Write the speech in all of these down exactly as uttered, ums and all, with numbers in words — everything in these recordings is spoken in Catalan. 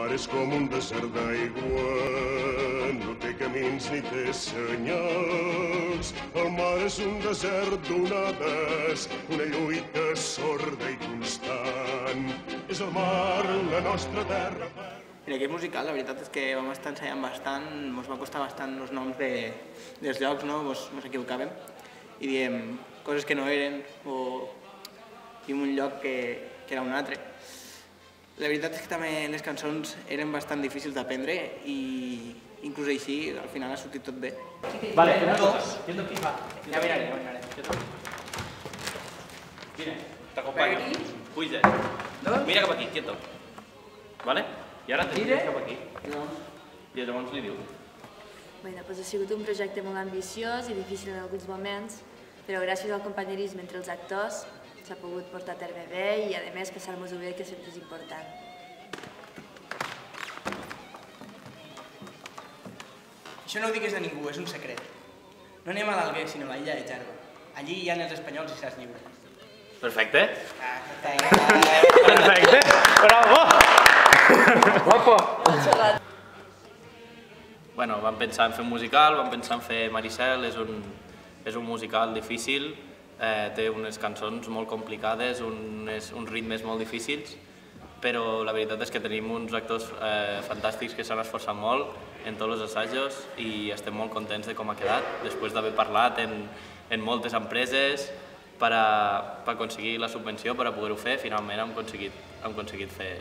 mar és com un desert d'aigua, no té camins ni té senyals. El mar és un desert d'onades, una lluita sorda i constant. És el mar, la nostra terra. En aquest musical la veritat és que vam estar ensaiant bastant, ens va costar bastant els noms dels llocs, ens equivocàvem i diem coses que no eren o diem un lloc que era un altre. La veritat és que també les cançons eren bastant difícils d'aprendre i inclús així al final ha sortit tot bé. Vale, una cosa. Ja miraré, ja miraré. Mira, t'acompanyo. Puja. Mira cap aquí, quieto. Vale? I ara te mires cap aquí. I llavors li diu. Bé, doncs ha sigut un projecte molt ambiciós i difícil en alguns moments, però gràcies al companyerisme entre els actors s'ha pogut portar a terme bé i, a més, passar-nos-ho bé, que sempre és important. Això no ho digues a ningú, és un secret. No anem a l'Alguer, sinó a l'illa de Gerba. Allí hi ha els espanyols i seràs lliure. Perfecte. Perfecte. Perfecte. Bravo. Guapo. Bueno, vam pensar en fer un musical, vam pensar en fer Maricel, és un, és un musical difícil, eh, té unes cançons molt complicades, unes, uns ritmes molt difícils, però la veritat és que tenim uns actors eh, fantàstics que s'han esforçat molt en tots els assajos i estem molt contents de com ha quedat, després d'haver parlat en, en moltes empreses per, a, per aconseguir la subvenció, per a poder-ho fer, finalment hem aconseguit, hem aconseguit fer.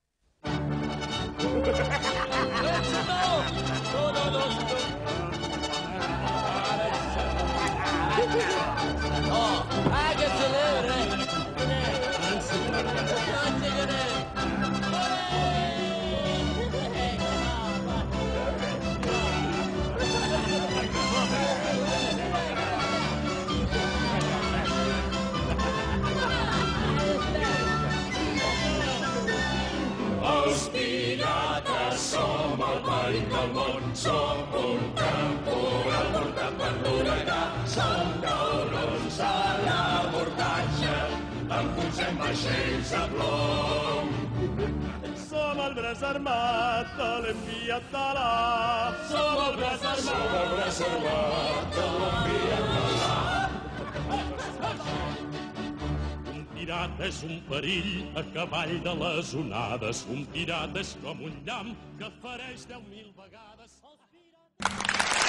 Els pirates som el perill del món, som un temporal portat per l'huracà, som taurons a l'abordatge, enfonsem vaixells a plom. Som el braç armat de l'enviat talà, som el braç armat, som el braç armat de l'enviat talà. Pirata és un perill a cavall de les onades. Un pirata és com un llamp que fereix deu mil vegades.